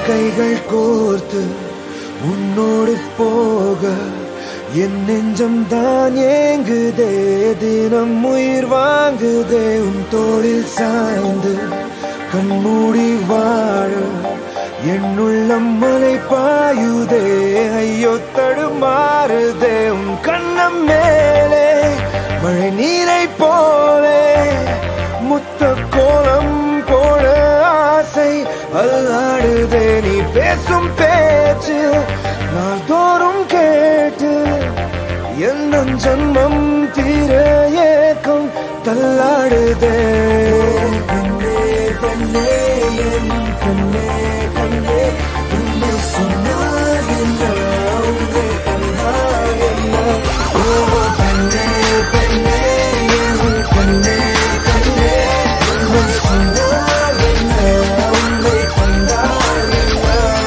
கைகள் கோர்த்து உன்னோடு போக என் நெஞ்சம் தான் ஏங்குதே, தினம் உயிர் வாங்குதே. உன் தோளில் சாய்ந்து கண்மூடி வாழ என் உள்ளம் மலை பாயுதே, ஐயோ தடுமாறுதே. உன் கண்ணம் மேலே மழை நீரை போலே முத்த கோலம் போட ஆசை அல்லாடுதே. நீ பேசும் பேச்சு நாள்தோறும் கேட்டு என் ஜன்மம் தீர ஏக்கம் தள்ளாடுதே. கண்ணே கண்ணே என் கண்ணே கண்ணே உன்னை சொன்னால் என்ன, உன்னை கண்டால் என்ன. ஓ கண்ணே கண்ணே என் கண்ணே கண்ணே உன்னை சொன்னால் என்ன, உன்னை கண்டால் என்ன.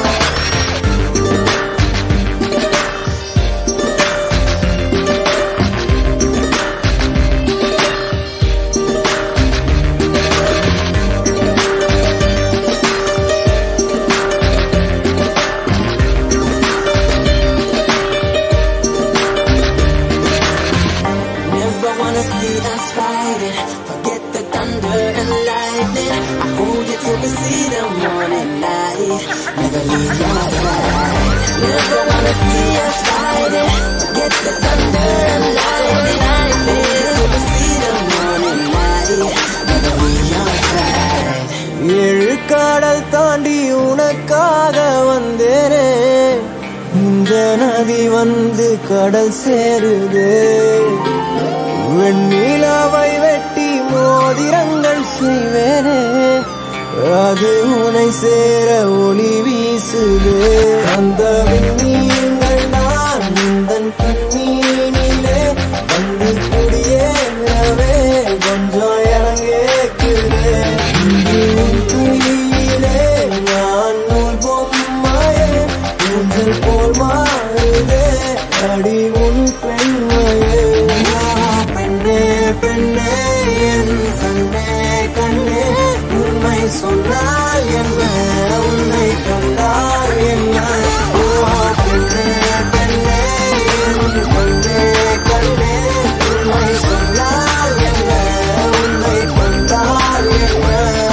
Forget the thunder and lightning. I hold you till we see the morning light. Never leave your side. Never wanna see us fighting. Forget the thunder and lightning. I hold you till we see the morning light. Never leave your side. ஏழு கடல் தாண்டி உனக்காக வந்தேனே, இந்த நதி வந்து கடல் சேருதே. வெண்ணிலாவை வெட்டி மோதிரங்கள் செய்வேனே, அது உனை சேர ஒளி வீசுதே. அந்த விண்ணீர்கள் நான் உந்தன் கண்ணீனிலே வந்து குடியேறவே கொஞ்சம் இறங்கேக்குதே. கையிலே நான் நூல் பொம்மையே ஊஞ்சல் போல் மாறுதே, அடி உன் பெண்மையே. பெண்ணே பெண்ணே என் கண்ணே கண்ணே உண்மை சொன்னால் என்ன, உன்னை கண்டால் என்ன. ஓ பெண்ணே பெண்ணே என் கண்ணே கண்ணே உண்மை சொன்னால் என்ன, உன்னை கண்டால் என்ன.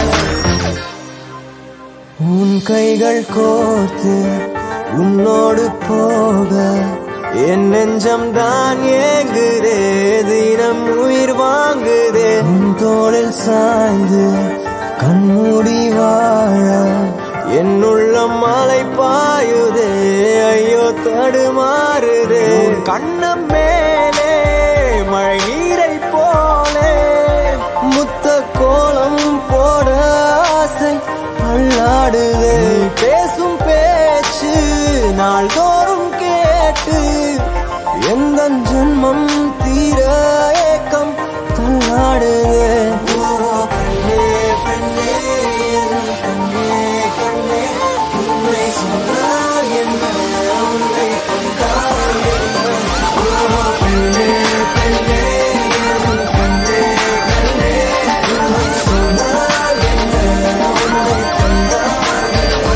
உன் கைகள் கோர்த்து உன்னோடு போக என் நெஞ்சம் தான் ஏங்குதே, தினம் உயிர் வாங்குதே. உன் தோளில் சாய்ந்து கண்மூடி வாழ என் உள்ளம் மலை பாயுதே, ஐயோ தடுமாறுதே. கண்ணம் மேலே மழை நீரை போலே முத்த கோலம் போட ஆசை அல்லாடுதே. பேசும் பேச்சு நாள்தோறும் கேட்டு எந்த ஜன்மம் தீர ஏக்கம் தள்ளாடுதே. கண்ணே கண்ணே என் கண்ணே கண்ணே உன்னை சொன்னால் என்ன, உன்னை கண்டால் என்ன. கண்ணே கண்ணே என் கண்ணே கண்ணே உன்னை சொன்னால் என்ன, உன்னை கண்டால் என்ன.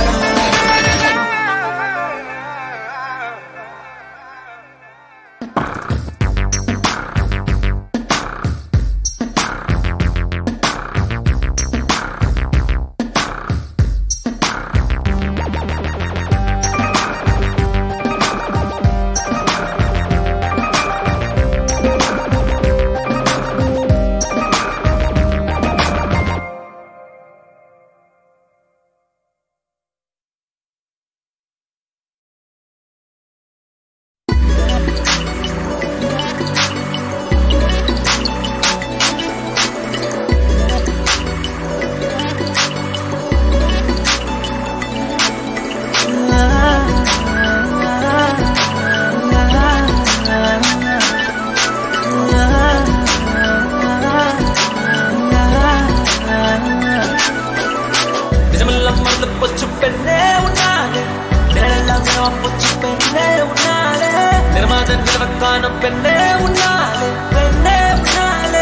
பெண்ணே உன்னாலே பெண்ணே உன்னாலே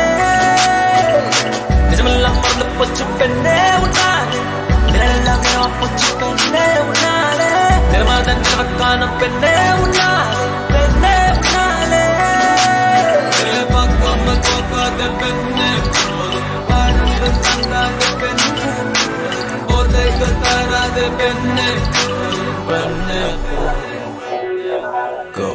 நிஜமெல்லாம் மறந்து போச்சு பெண்ணே உன்னாலே நிழலெல்லாமே போச்சு பெண்ணே உன்னாலே பெண்ணே பெண்ணே go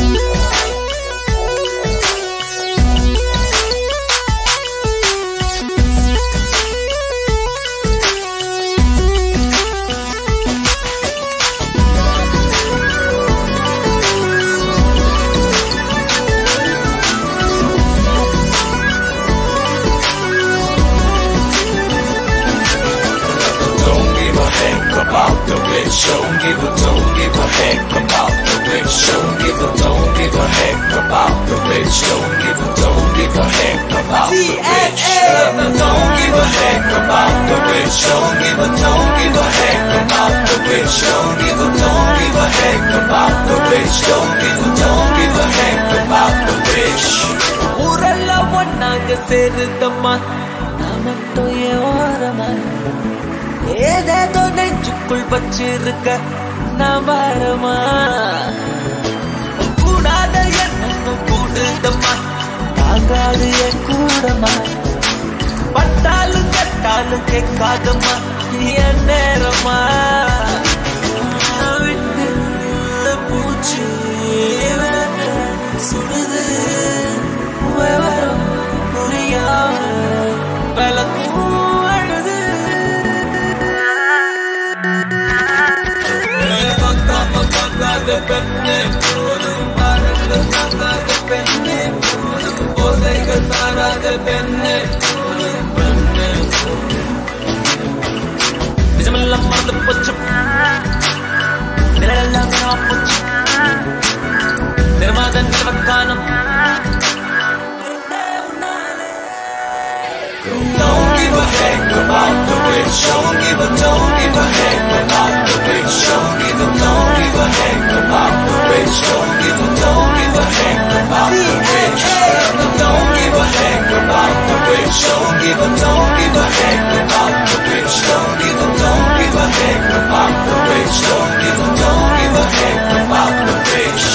about the bitch, don't give a heck about the bitch, don't give a heck about the bitch, don't give a heck about the bitch, don't give a heck about the bitch, don't give a heck about the bitch, don't give a heck about the bitch, don't give a heck about the bitch. ஊரல்ல ஒன்னாக சேருதம்மா நமட்டும் ஓரமா ஏதேதோ நெஞ்சுக்குள் வச்சிருக்க நான் வரமா கூடாத என்ன கூடுதம்மா தாங்காது என் கூடமா பட்டாலும் கட்டாலும் கேட்காதம்மா என் நேரமா விட்டு பூச்சி சுடுது விவரம் புரியாம பலக்கும் பெண்ணே போதும் பாருங்கள் தாங்காத பெண்ணே போதும் போதைகள் தாராத பெண்ணே போதும் பெண்ணே நிஜமெல்லாம் மறந்து போச்சு நிழலெல்லாம் போச்சு நிர்மாத நிர்வக்கானம் Don't give a heck about the bitch, don't give a heck about the bitch, don't give a heck about the bitch, don't give a heck about the bitch, don't give a heck about the bitch, don't give a heck about the bitch, don't give a heck about the bitch, don't give a heck about the bitch.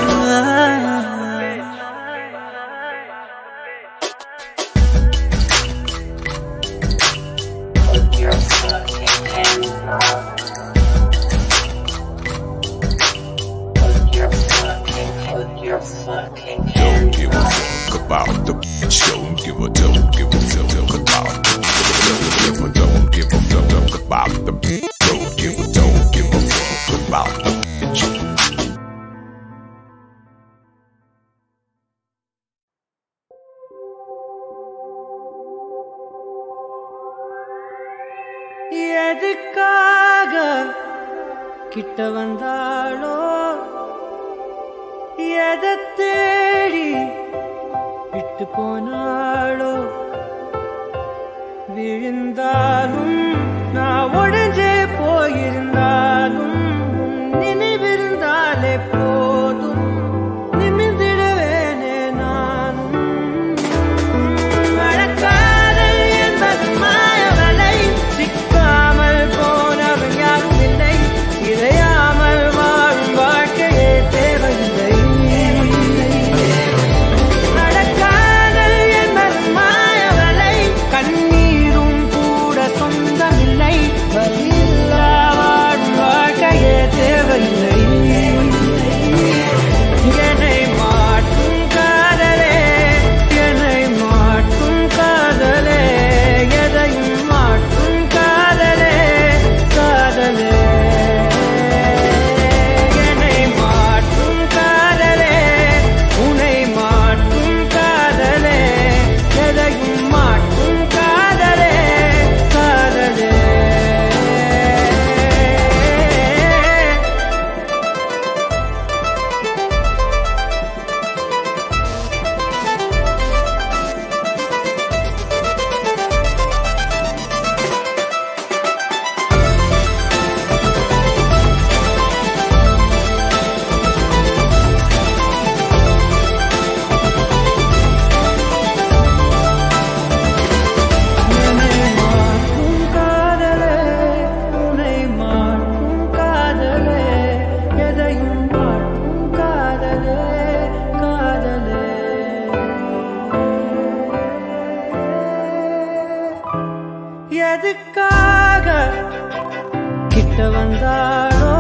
Don't give a fuck about the bitch. Don't give a fuck about the bitch. Don't give a fuck about the bitch. Don't give a fuck about the bitch. எதுக்காக கிட்ட வந்தாளோ எதை தேடி விட்டு போனாளோ விழுந்தாலும் நான் உடைஞ்சே போயிருந்தாலும் நினைவிருந்தாலே போதும் நிமிர்ந்திடுவேனே நானும் மழக்காதல் என்பது மாயவலை சிக்காமல் போனவன் யாரும் இல்லை இறையாமல் வாழும் வாழ்க்கையே தேவையில்லை நடக்காதல் என்பது மாயவலை கண்ணீரும் கூட சொந்தமில்லை வலியில்லா வாழும் வாழ்க்கையே தேவையில்லை என்னை மாற்றும் காதலே என்னை மாற்றும் காதலே எதையும் மாற்றும் காதலே காதலே என்னை மாற்றும் காதலே உன்னை மாற்றும் காதலே எதையும் மாற்றும் காதலே காதலே எதுக்காக கிட்ட வந்தாளோ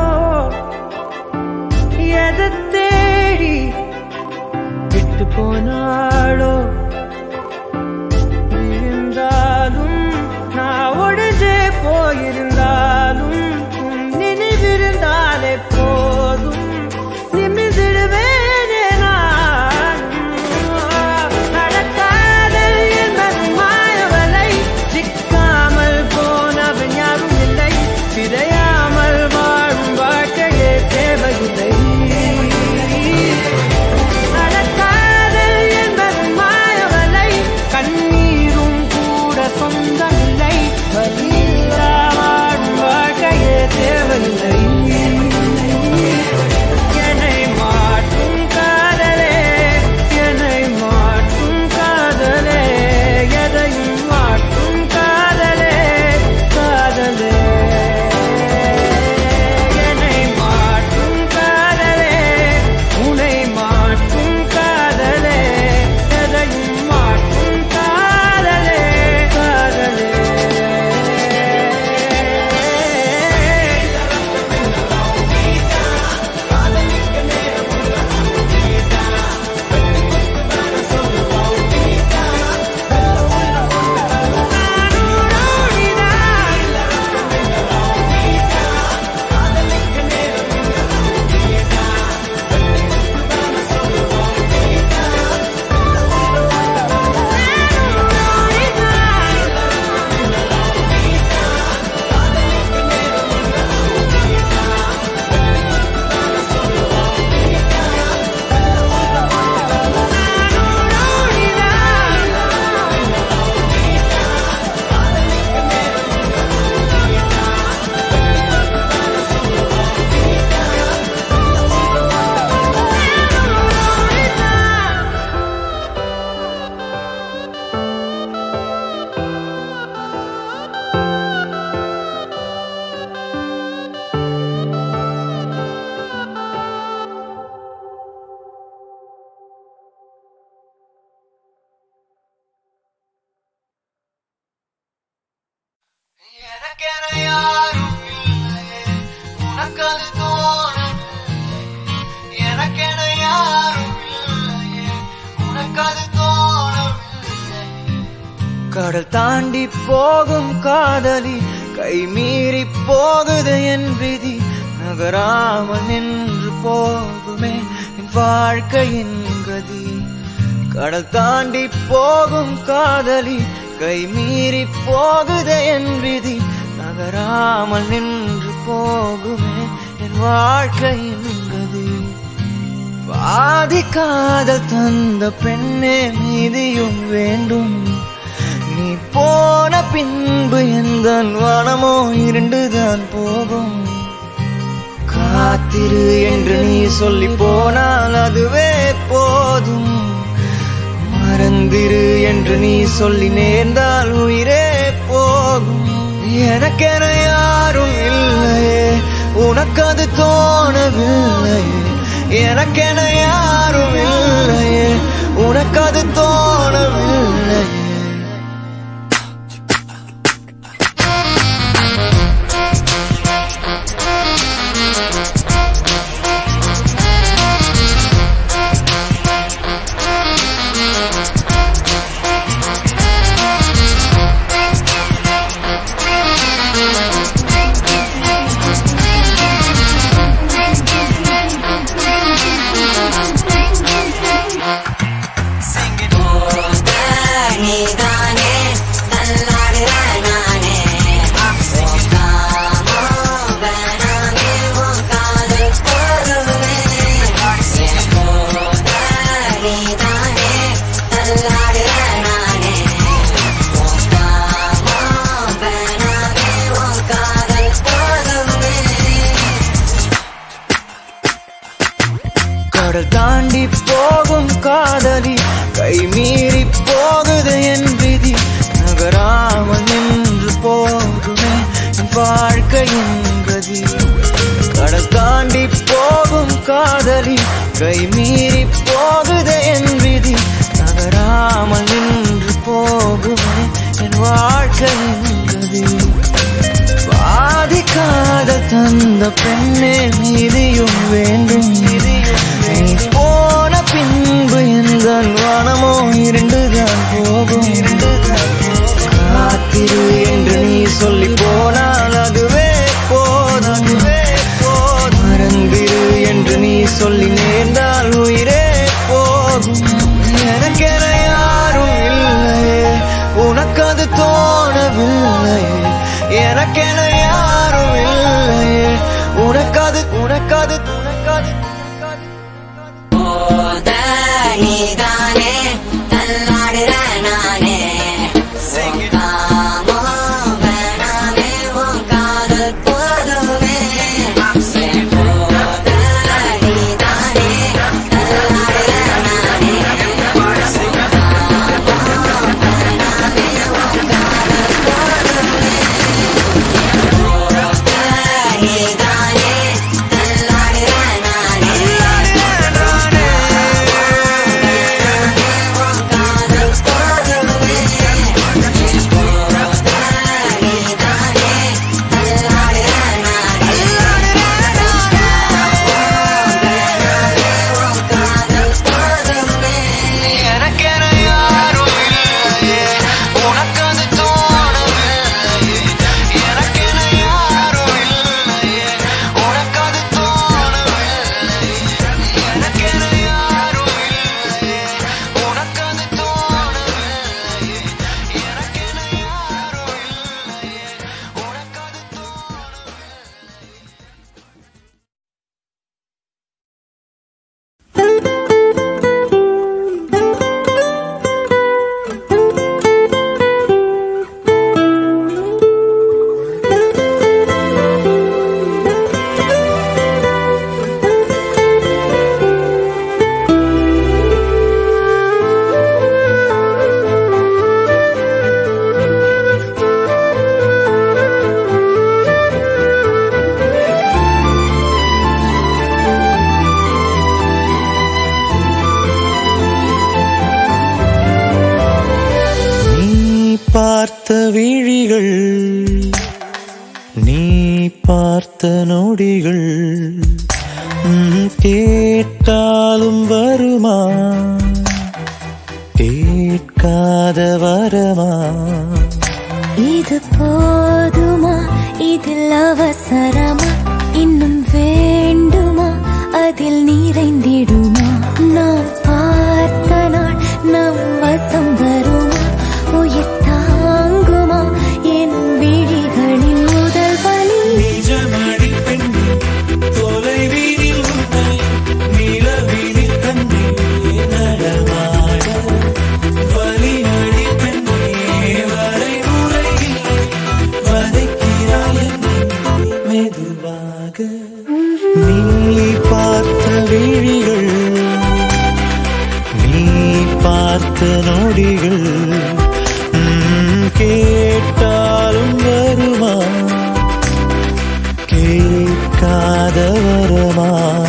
எதை தேடி விட்டு போனாளோ இருந்தாலும் நான் ஒழிஞ்சே போயிருந்தாலும் நினைவிருந்தாலே போதும் நிமிர்ந்திடுவேனே நான் நடக்காதல் என்பது மாயவலை சிக்காமல் போனவன் யாரும் இல்லை சிதையாமல் வாழும் வாழ்க்கையே தேவையில்லை கண்ணீரும் கூட சொந்தமில்லை வாழும் வாழ்க்கையே தேவையில்லை என்னை மாற்றும் காதலே என்னை மாற்றும் காதலே எதையும் மாற்றும் காதலே காதலே என்னை மாற்றும் காதலே உன்னை மாற்றும் காதலே எதையும் மாற்றும் காதலே காதலே எனக்கென யாரும் இல்லையே உனக்கது தோணவில்லை எனக்கென யாரும் இல்லையே உனக்கது தோணவில்லை கடல் தாண்டி போகும் காதலி கை மீறி போகுது என் விதி நகராமல் நின்று போகுமே என் வாழ்க்கையின் கதி கடல் தாண்டி போகும் காதலி கை மீறி போகுதே என் விதி நகராமல் நின்று போகுமே என் வாழ்க்கையின் கதி பாதி காதல் தந்த பெண்ணே மீதியும் வேண்டும் நீ போன பின்பு எந்த வனமோ இருண்டுதான் போகும் காத்திரு என்று நீ சொல்லி போனால் அதுவே போதும் மறந்திரு என்று நீ சொல்லி நேர்ந்தால் உயிரே போகும் எனக்கென யாரும் இல்லையே உனக்கது தோணவில்லையே எனக்கென யாரும் இல்லையே உனக்கது தோணவில்லையே கடல் தாண்டி போகும் காதலி கை மீறி போகுது என் விதி நகராமல் நின்று போகுமே என் வாழ்க்கையின் கதி கடல் தாண்டி போகும் காதலி கை மீறி போகுது என் விதி நகராமல் நின்று போகுமே என் வாழ்க்கையின் கதி பாதிக்காத காதல் தந்த பெண்ணே நீதியும் வேண்டும். நீ போன பின்பு எந்த வானமோ இருண்டுதான் போகும். காத்திரு என்று நீ சொல்லி போனால் அதுவே போதும். மறந்திரு என்று நீ சொல்லி நேர்ந்தால் உயிரே போகும். எனக்கென யாரும் இல்லையே, உனக்கு அது தோணவில்லையே. எனக்கென யாரும் இல்லையே, உனக்காது உனக்காது உனக்காது நீதானே தள்ளாடுற நானே பார்த்த விழிகள், நீ பார்த்த நொடிகள் கேட்டாலும் வருமா, கேட்காத வரமா? இது போதுமா, இதில் அவசரமா, இன்னும் வேண்டுமா, அதில் நிறைந்திடுமா? நாம் பார்த்த நாள் நம் வசம் வருமா, உயிர் தாங்குமா என் விழிகளின் முதல் வலி? நிஜமடி பெண்ணே தொலைவீரில் உன்னை நிலவீரில் கண்ணே நடமாட வலிமடி பெண்ணே வரைமுறையில் வதைக்கிறாய் மெதுவாக. நீ பார்த்த விழிகள், நீ பார்த்த நொடிகள் கேட்டாலும் வருமா, கேட்காத வரமா?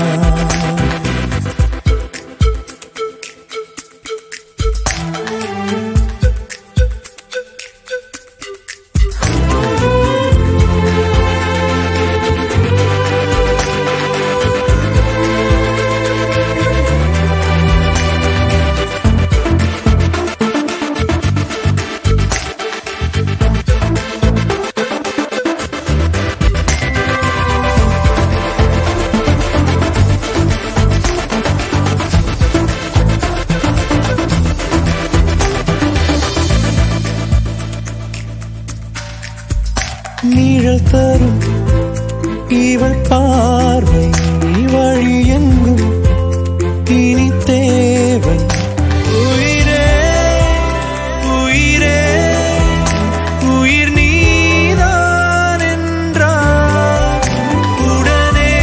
நிழல் தரும் இவள் பார்வை வழி எங்கும் இனி தேவை. உயிரே உயிரே உயிர் நீதான் என்றார் உடனே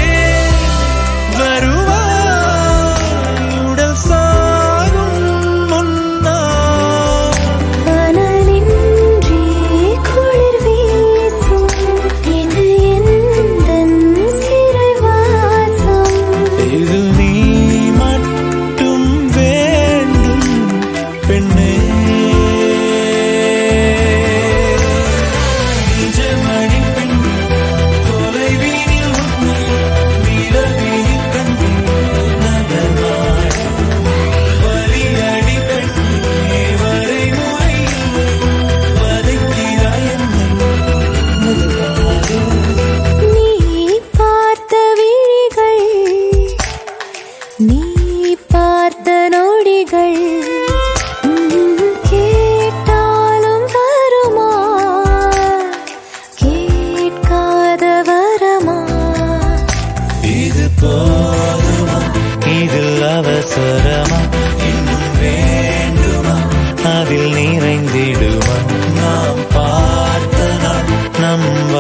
வருவாய் உடல் சாகும் முன்னால். அனலின்றி குளிர் வீசும் இது எந்தன் சிறைவாசம். இது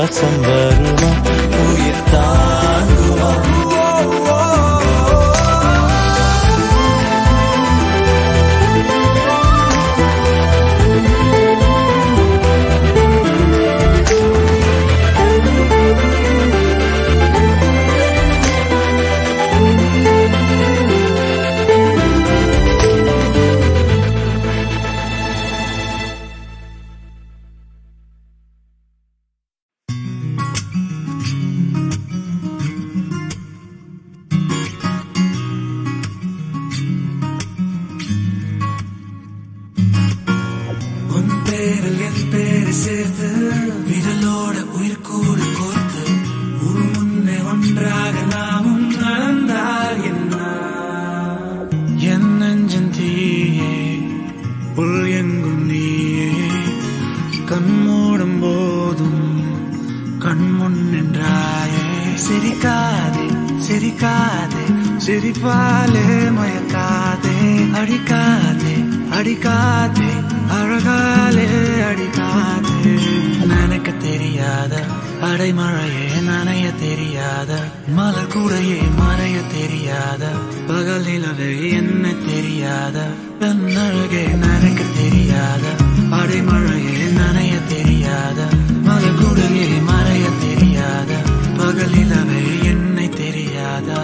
சுவாசம் வருமா உயிர் தாங்குமா சிரிப்பாலே மயக்காதே அடிக்காதே அடிக்காதே அழகாலே அடிக்காதே நனக்கு தெரியாத அடைமழையே நனைய தெரியாத மலர் கூடையே மறைய தெரியாத பகல் நிலவே என்ன தெரியாத பெண்ணழகே நனக்கு தெரியாத அடைமழையே நனைய தெரியாத மலர் கூடையே மறைய தெரியாத பகல் நிலவே என்னை தெரியாதா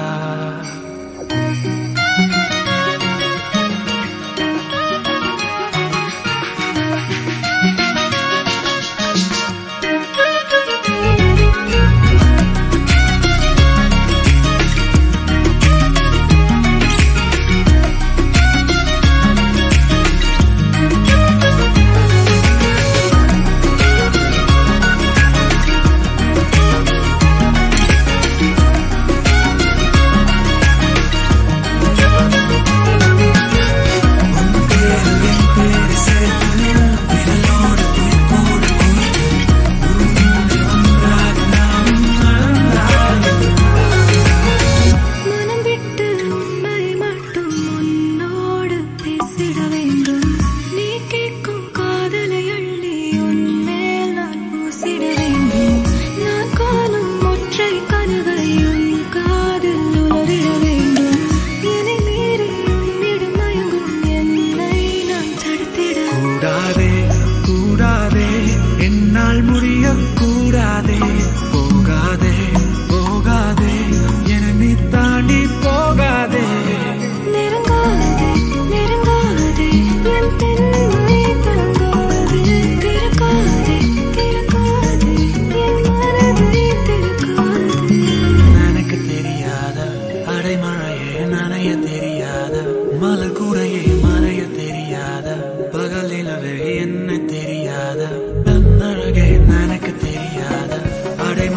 பகலிலவே என்ன தெரியாத நன்னழகே எனக்கு தெரியாத அடை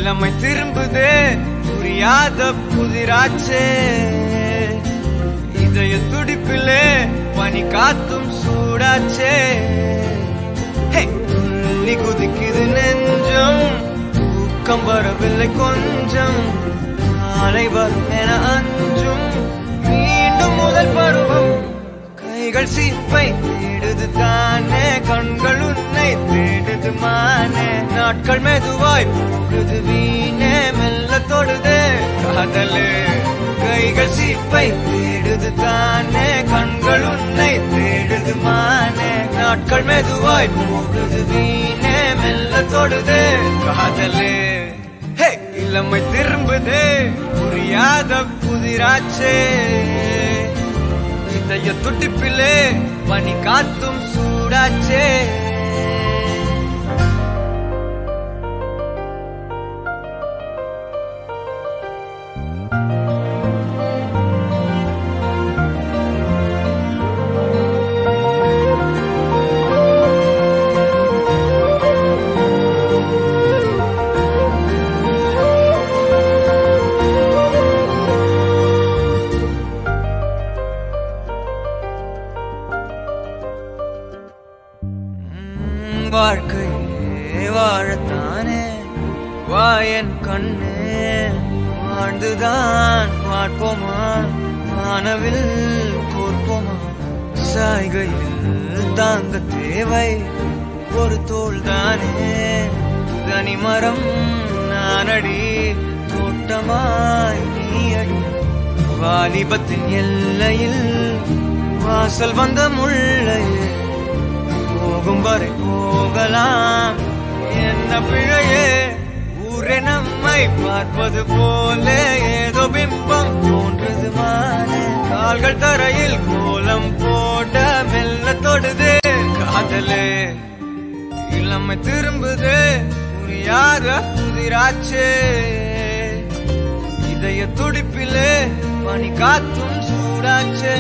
இளமை திரும்புதே புரியாத புதிராச்சே இதய துடிப்பிலே பனி காத்தும் சூடாச்சே துள்ளி குதிக்குது நெஞ்சம் தூக்கம் வரவில்லை கொஞ்சம் நாளை வரும் என அஞ்சும் மீண்டும் முதல் பருவம் கைகள் சீப்பை தேடுது தானே கண்கள் உன்னை தேடுது மானே நாட்கள் மெதுவாய் போகுது வீணே மெல்ல தொடுதே காதலே கைகள் சீப்பை தேடுது தானே கண்கள் உன்னை தேடுது மானே நாட்கள் மெதுவாய் போகுது வீணே மெல்ல தொடுதே காதலே இளமை திரும்புதே புரியாத புதிராச்சே இதய துடிப்பிலே பனி காத்தும் சூடாச்சே வாழ்க்கையே வாழத்தானே வாயன் கண்ணே வாழ்ந்துதான் பார்ப்போமா வானவில் கோர்ப்போமா சாய்கையில் தாங்க தேவை ஒரு தோள் தானே தனிமரம் நானடி தோட்டமாய் நீ அடி வாலிபத்தின் எல்லையில் வாசல் வந்த முள்ளையே போகும் வரை போகலாம் என்ன பிழையே ஊரே நம்மை பார்ப்பது போல ஏதோ பிம்பம் தோன்றுது மானே கால்கள் தரையில் கோலம் போட மெல்ல தொடுதே காதலே இளமை திரும்புதே புரியாத புதிராச்சே இதய துடிப்பிலே பனி காத்தும் சூடாச்சே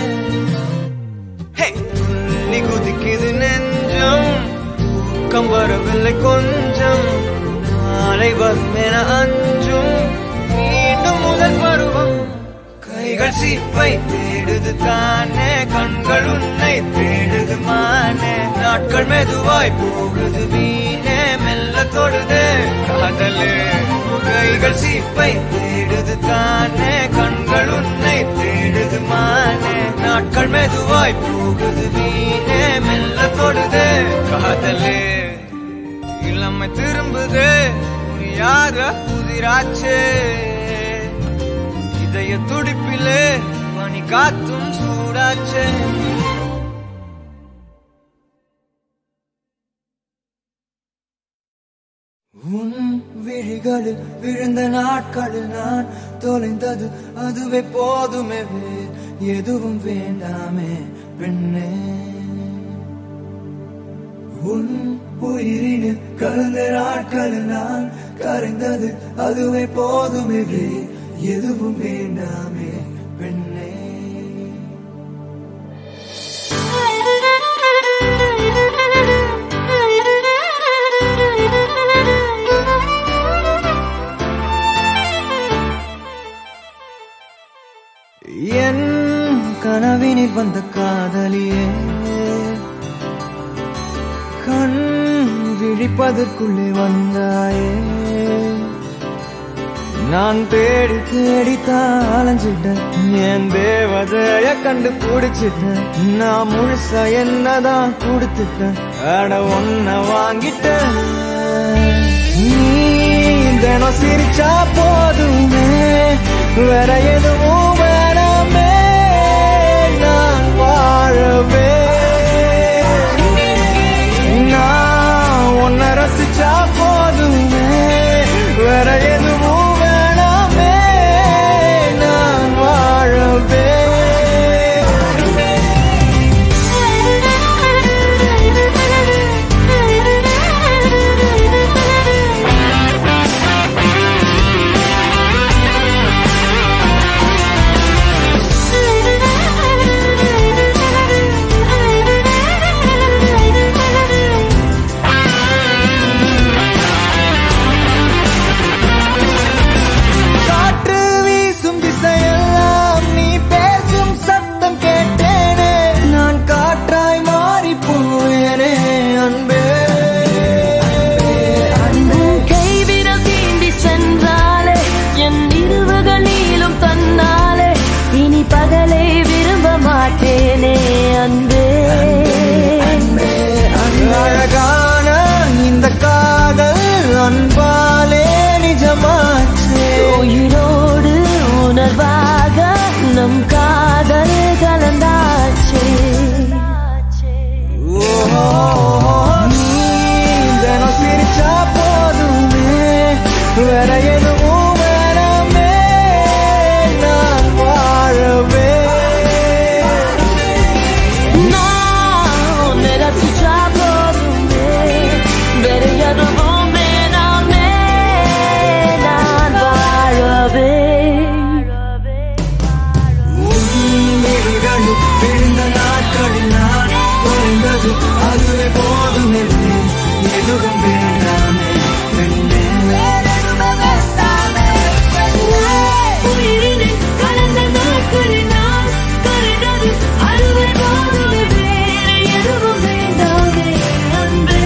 துள்ளி குதிக்குது நெஞ்சம் தூக்கம் வரவில்லை கொஞ்சம் நாளை வரும் என அஞ்சும் மீண்டும் முதல் பருவம் கைகள் சீப்பை தேடுது தானே கண்கள் உன்னை தேடுது மானே நாட்கள் மெதுவாய் போகுது வீணே மெல்ல தொடுதே காதலே கைகள் சீப்பை தேடுது தானே கண்கள் உன்னை தேடுது மானே நாட்கள் மெதுவாய் போகுது வீணே மெல்ல தொடுதே காதலே இளமை திரும்புதே புரியாத புதிராச்சே இதய துடிப்பிலே பனி காத்தும் சூடாச்சே உன் விழிகளில் விழுந்த நாட்களில் நான் தொலைந்தது அதுவே போதுமே எதுவும் வேண்டாமே பெண்ணே உன் உயிரினில் கலந்த நாட்களில் நான் கரைந்தது அதுவே போதுமே எதுவும் வேண்டாமே பெண்ணே என் கனவினில் வந்த காதலியே கண் விழிப்பதற்குள்ளே வந்தாயே நான் தேடி தேடித்தான் அலைஞ்சிட்டேன் என் தேவதைய கண்டு பிடிச்சிட்டேன் நான் முழுசா என்னதான் கொடுத்துட்டேன் அட ஒன்ன வாங்கிட்டேன் நீ தினம் சிரிச்சா போதுமே வேற எதுவும் வேணாமே நான் வாழவே நான் உன்னை ரசிச்சா போதுமே வேற எதுவும் வேணாமே நான் வாழவே தினம் சிரிச்சா போதுமே வேற எதுவும் வேணாமே நான் வாழவே நான் ரசிச்சா போதுமே வேற எதுவும் வேணாமே நான் வாழவே விழுந்த நாட்களில் நான் குறைந்தது அதுவே போதுமே எதுவும் வேண்டாமே உயிரினில் கலந்த நாட்களில் நான் கரைந்தது அதுவே போதுமே வேற எதுவும் வேண்டாமே அன்பே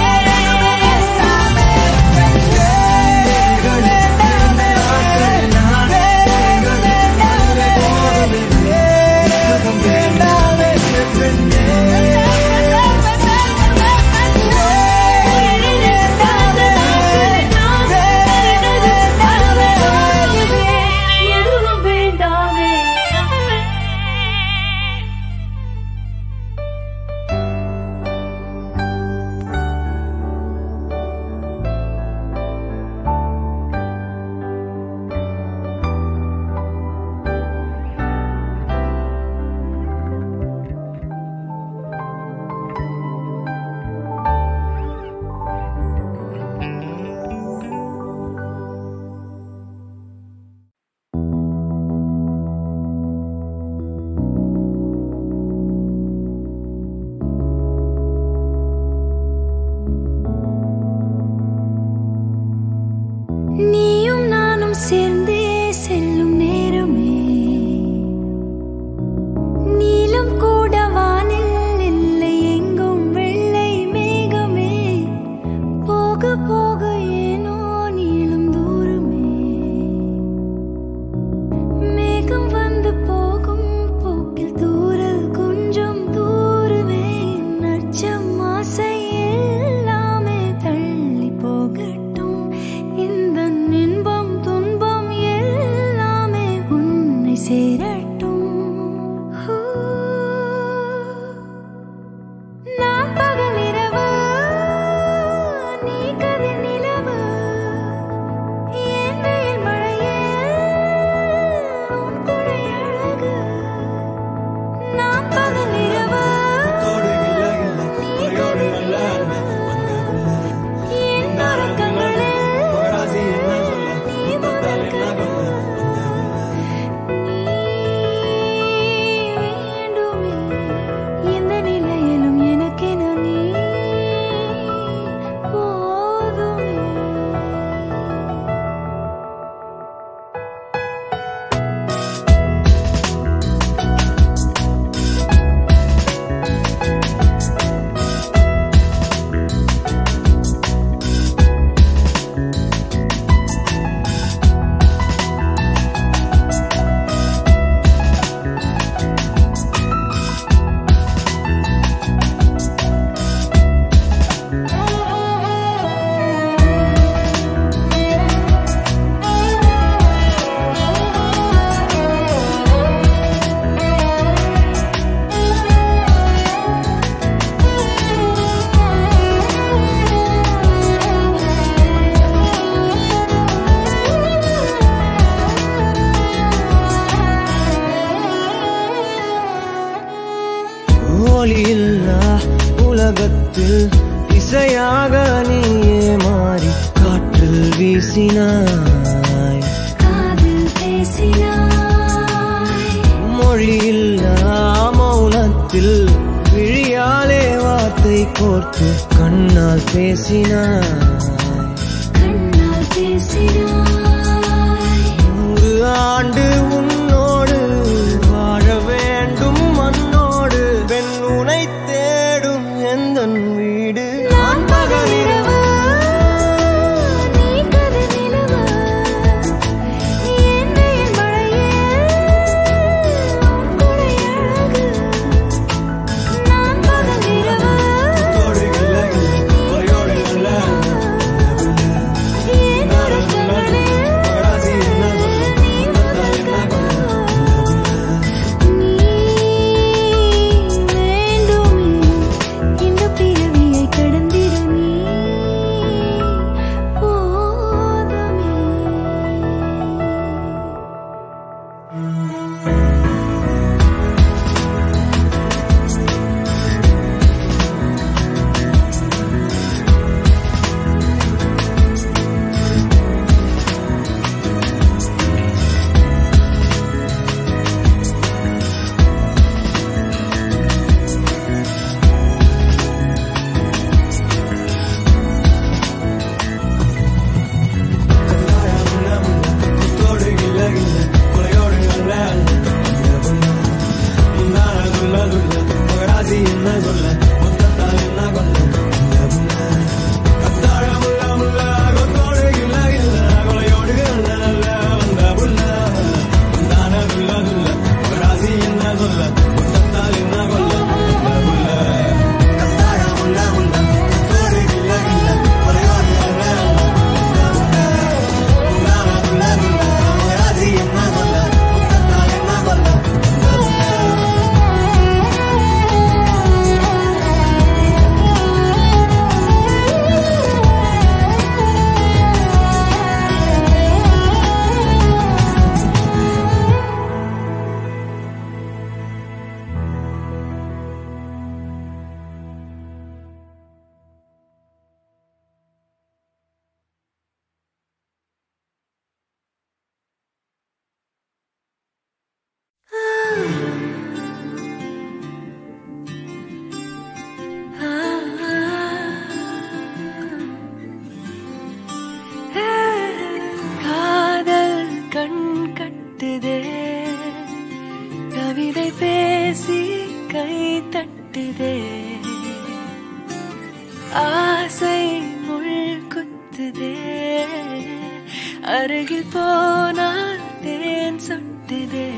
நீயும் நானும் சேர்ந்தே செல்லும் நேரமே நீலம் கூட வானில் இல்லை எங்கும் வெள்ளை மேகமே போக போக ஏனோ நீளும் தூரமே மேகம் வந்து போகும் போக்கில் தூரல் கொஞ்சம் தூரமே நச்சம் ஆசை எல்லாமே தள்ளி போகட்டும் இந்த இன்பம் துன்பம் எல்லாமே உன்னை சேரட்டும் நான் பகல் இரவு நீ கதிர் நிலவு என் வெயில் மழையே உன் கொடை அழகு நான் பகல் இரவு நீ கதிர் நிலவு என் உறக்கங்களே நீ முதல் கனவு நீ வேண்டுமே எந்த நிலையிலும் எனக்கென நீ போதுமே ஒளியில்லா உலகத்தில் இசையாக நீயே மாறி காற்றில் வீசினாய் காதில் பேசினாய் மொழியில்லா மௌனத்தில் விழியாலே வார்த்தை கோர்த்து கண்ணால் பேசினாய் கண்ணால் பேசினாய் 100 ஆண்டு உன்னோடு வாழ வேண்டும் மண்ணோடு பெண் உனை தேடும் எந்தன் வீடு நான் பகல் இரவு நீ கதிர் நிலவு என் வெயில் மழையே உன் கொடை அழகு நான் பகல் இரவு நீ கதிர் நிலவு காதல் கண் கட்டுதே கவிதை பேசி கை தட்டுதே ஆசை முள் குத்துதே அருகில் போனால் தேன் சொட்டுதே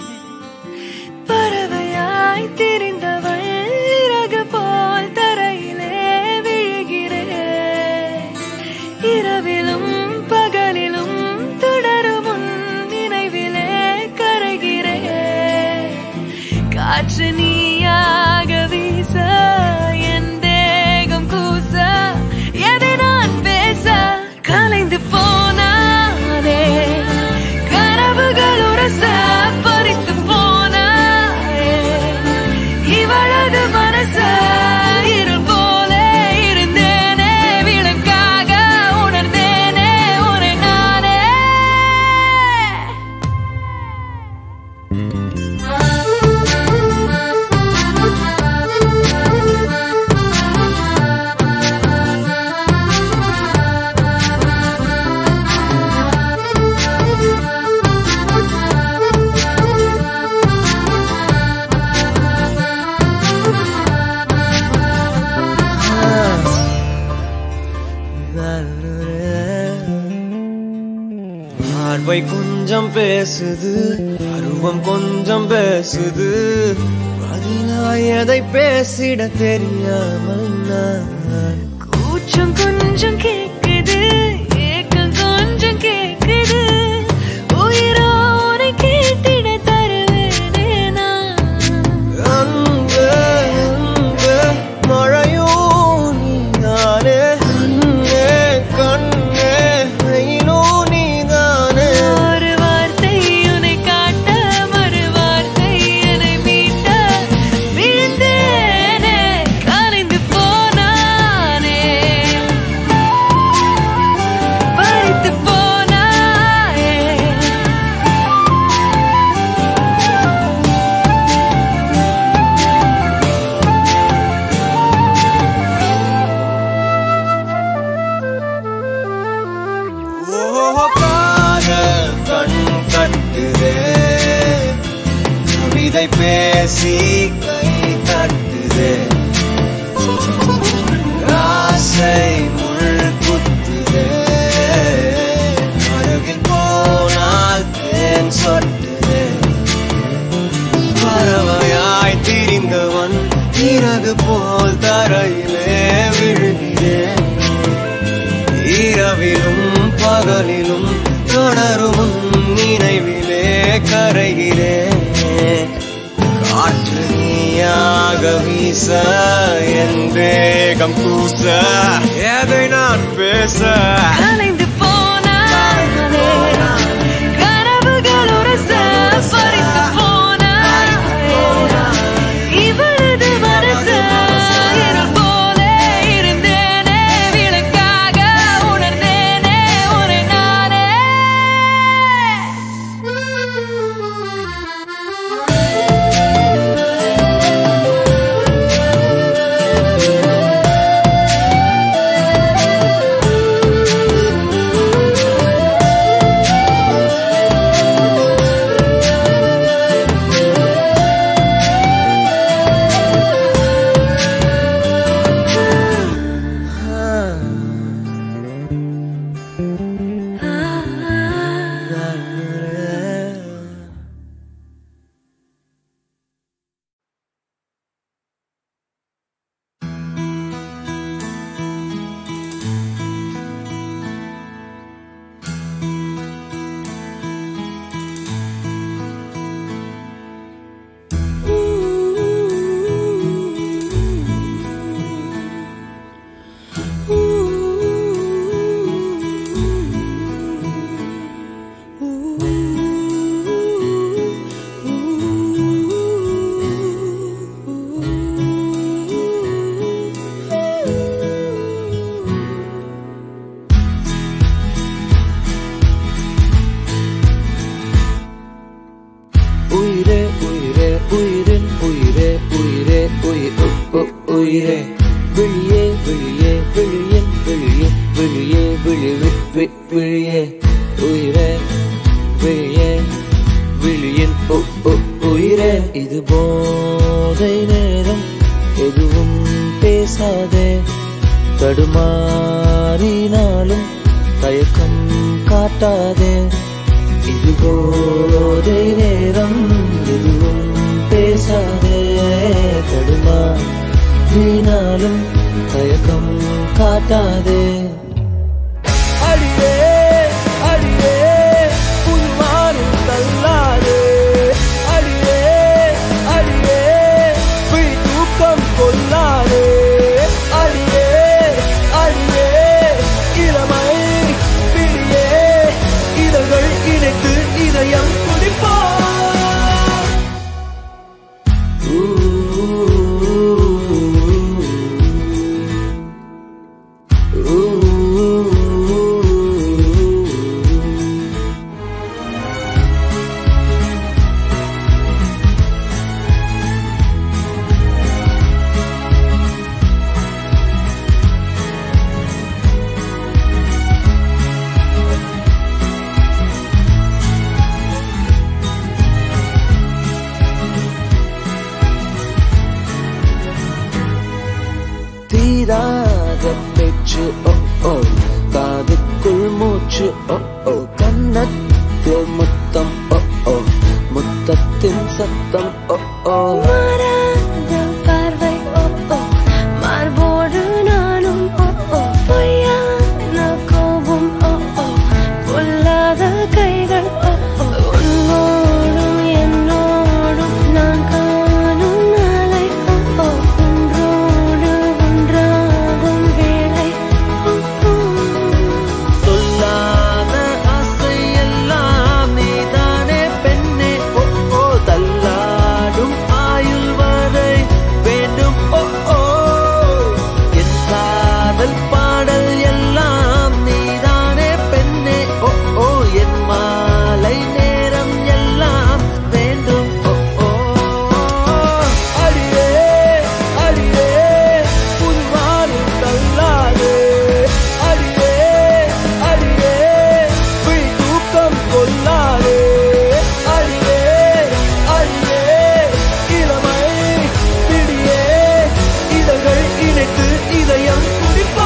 பறவையாய் திரிந்தவள் இறகு போல் தரையிலே விழுகிறேன் இரவிலும் பகலிலும் தொடரும் உன் நினைவிலே கரைகிறேன் காற்று நீயாக வீச என் தேகம் கூச எதை நான் பேச கலைந்து போனானே கனவுகள் உரச பறித்து போனானே இவளது மனச இருள் போல இருந்தேனே விளக்காக உணர்ந்தேனே உன்னை நானே பார்வை கொஞ்சம் பேசுது அருவம் கொஞ்சம் பேசுது பதிலாய் எதை பேசிட தெரியாமல் நான் கூச்சம் கொஞ்சம் கேக்குது ஏக்கம் கொஞ்சம் கேக்குது உயிரோ உன்னை கேட்டிட தருவேனே நான் அன்பே அன்பே மழையோ நீதானே கண்ணே கண்ணே வெயிலோ நீதானே ஒரு வார்த்தை உன்னை காட்ட மறு வார்த்தை என்னை மீட்ட விழுந்தேனே கலைந்து போனானே பறித்து போனாயே ஓ காதல் கண் கட்டுதே கவிதை பேசி கை தட்டுதே ஆசை முள் குத்துதே அருகில் போனால் தேன் சொட்டுதே பறவையாய் திரிந்தவன் இறகு போல் தரையிலே விழுகிறேன் இரவிலும் பகலிலும் தொடரும் உன் நினைவிலே கரைகிறேன் காற்று நீயாக வீச என் தேகம் கூச எதை நான் பேச கலைந்து போனானே கனவுகள் உரச பறித்து போனாயே இவளது மனச இருள் போல இருந்தேனே விளக்காக உணர்ந்தேனே உன்னை நானே உயிரே விழியே விழியே விழியின் விழியே விழியே விழி விழியே உயிரே விழியே விழியின் உயிரே இது போதை நேரம் எதுவும் பேசாதே தடுமாறினாலும் தயக்கம் காட்டாதே இது போதை நேரம் எதுவும் பேசாதே தடுமாறினாலும் தயக்கம் காட்டாதே அடியே அடியே புதுவானில் தள்ளாதே அடியே அடியே விழி தூக்கம் கொள்ளாதே அடியே அடியே இளமை பிடியே இதழ்கள் இணைத்து இதயம் துடிப்பா தீராத பேச்சு காதுக்குள் மூச்சு கன்னத்தில் முத்தம் முத்தத்தின் சத்தம் மாறாத பார்வை மார்போடு நானும் பொய்யான கோபம் பொல்லாத கைகள் உன்னோடும் என்னோடும் நான் காணும் நாளை ஒன்றோடு ஒன்றாகும் வேளை சொல்லாத ஆசை எல்லாம் நீதானே பெண்ணே தள்ளாடும் ஆயுள் வரை வேண்டும் என் காதல் பாடல் எல்லாம் நீதானே பெண்ணே என் மாலை நேரம் எல்லாம் வேண்டும் அடியே அடியே புதுவானில் தள்ளாதே அடியே அடியே விழி தூக்கம் கொள்ளாதே அடியே அடியே இளமை பிடியே இதழ்கள் இணைத்து இதயம் துடிப்பா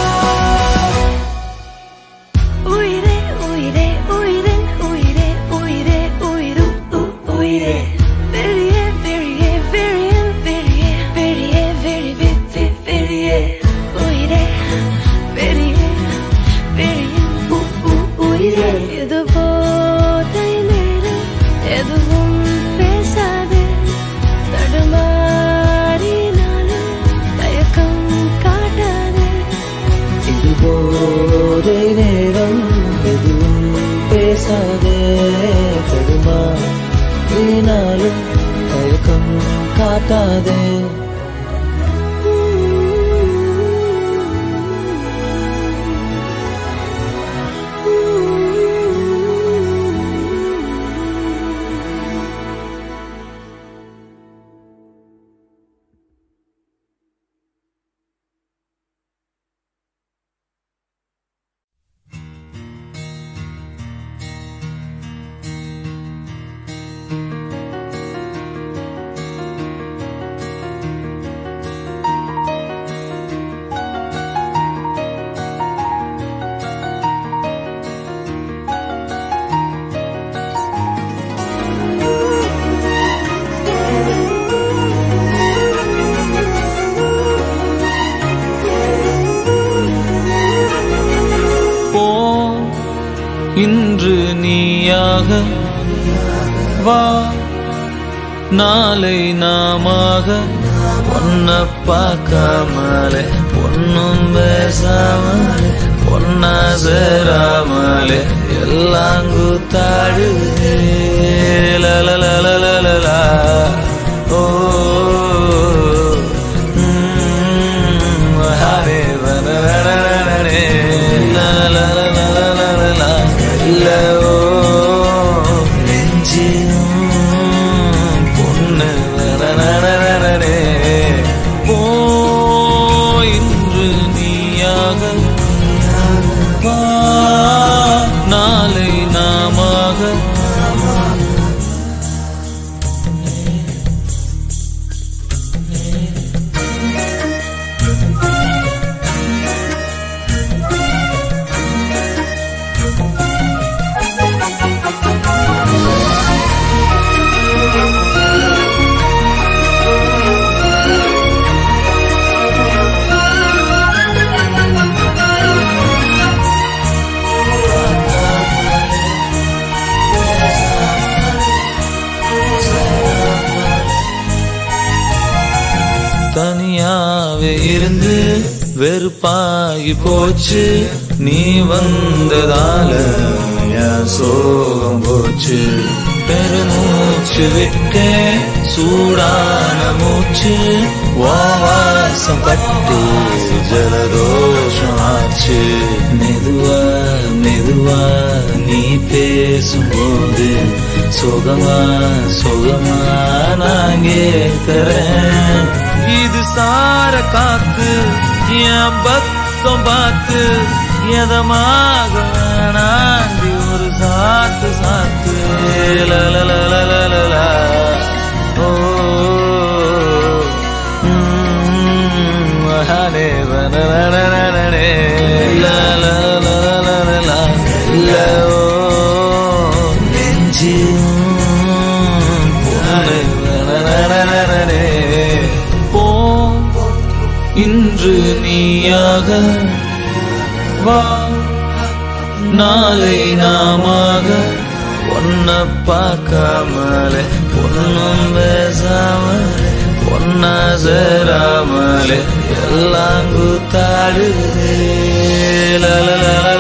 உயிரே உயிரே உயிரின் உயிரே உயிரே உயிரும் உயிரே வெளியே வெளியே வெளியின் வெளியே வெளியே வெளி வெளியே உயிரே வெளியே வெளியின் உயிரே இது போதை நேரம் எதுவும் பேசாதே தடுமாறினாலும் தயக்கம் காட்டாதே இது போதை நேரம் எதுவும் பேசாதே தடுமாறினாலும் தயக்கம் காட்டாதே இன்று நீயாக வா நாளை நாமாக பொன்ன பார்க்காமலே பொன்னும் பேசாமலே பொன்னா சேராமலே எல்லாம் கூத்தாடுதே லலலலலலா ஓ ஹரே வனரனரனே லலலலலலலா இல்லோ நெஞ்சிலும் பொண்ணு வனரனரனே தனியாவே இருந்து வெறுப்பாகி போச்சு நீ வந்ததால என் சோகம் போச்சு பெருமூச்சு விட்டே சூடான மூச்சு வாசம் பட்டு ஜலதோஷம் ஆச்சு மெதுவா மெதுவா நீ பேசும்போது சுகமா சுகமா நான் கேட்கிறேன் இது சார காத்து என் பக்கம் பார்த்து எதமாக நாண்டி ஒரு சாத்து சாத்து லலலலலலலா ஓ மகானே வனனனனனே லலலலலலா லோ நெஞ்சு போனே வனனனனனே போ இன்று நீயாக வா நாளை நாமாக ஒன்ன பார்க்காமலே ஒன்னும் பேசாமலே ஒன்னா சேராமலே எல்லாம் கூத்தாடுதே லலலல